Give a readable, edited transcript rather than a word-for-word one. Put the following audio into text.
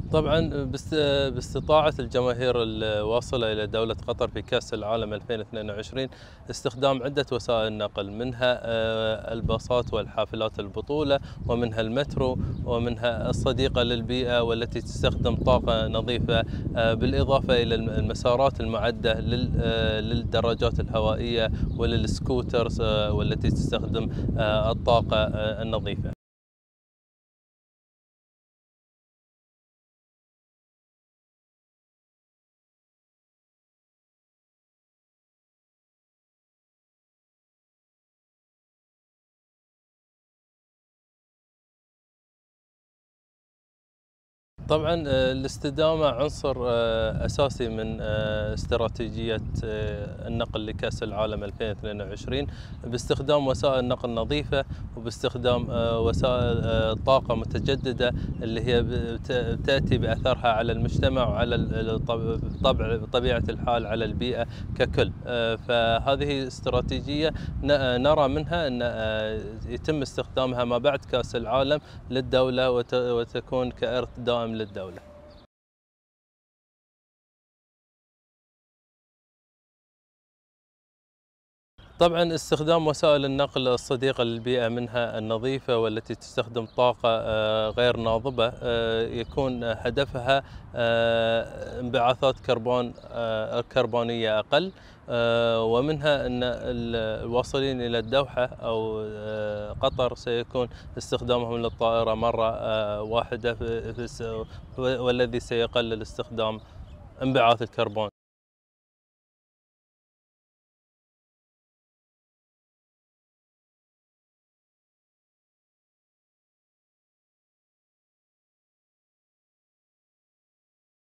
طبعا باستطاعة الجماهير الواصلة إلى دولة قطر في كأس العالم 2022 استخدام عدة وسائل نقل، منها الباصات والحافلات البطولة، ومنها المترو، ومنها الصديقة للبيئة والتي تستخدم طاقة نظيفة، بالإضافة إلى المسارات المعدة للدراجات الهوائية وللسكوترز والتي تستخدم الطاقة النظيفة. طبعا الاستدامة عنصر أساسي من استراتيجية النقل لكأس العالم 2022 باستخدام وسائل نقل نظيفة، وباستخدام وسائل طاقة متجددة اللي هي تأتي بأثرها على المجتمع وعلى بطبيعة الحال على البيئة ككل. فهذه استراتيجية نرى منها أن يتم استخدامها ما بعد كأس العالم للدولة وتكون كإرث دائم للدولة. طبعا استخدام وسائل النقل الصديقة للبيئة، منها النظيفة والتي تستخدم طاقة غير ناضبة، يكون هدفها انبعاثات كربونية أقل، ومنها أن الواصلين إلى الدوحة أو قطر سيكون استخدامهم للطائرة مرة واحدة، والذي سيقلل استخدام انبعاث الكربون.